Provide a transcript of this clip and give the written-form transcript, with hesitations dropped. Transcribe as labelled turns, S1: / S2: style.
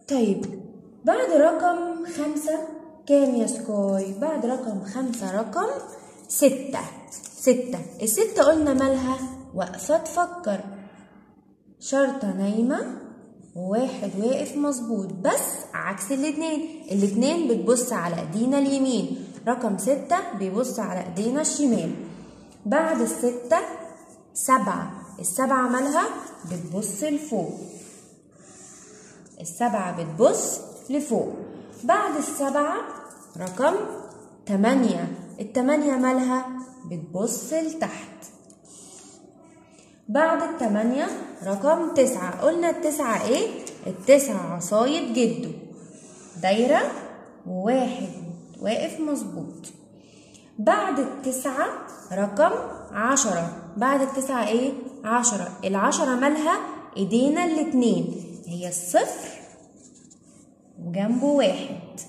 S1: طيب بعد رقم 5 كام يا سكاي؟ بعد رقم 5 رقم 6. 6 الستة قلنا مالها؟ واقفة تفكر، شرطة نايمة وواحد واقف مظبوط، بس عكس الاتنين بتبص على ايدينا اليمين، رقم 6 بيبص على ايدينا الشمال. بعد ال6 7. السبعة مالها؟ بتبص لفوق، السبعة بتبص لفوق. بعد ال7 رقم 8. ال8 مالها؟ بتبص لتحت. بعد ال8 رقم 9. قلنا ال9 ايه؟ ال9 عصاية جده، دايرة وواحد واقف مظبوط. بعد ال9 رقم 10. بعد ال9 ايه؟ 10. ال10 مالها؟ ايدينا الاتنين، هي الصفر وجنبه واحد.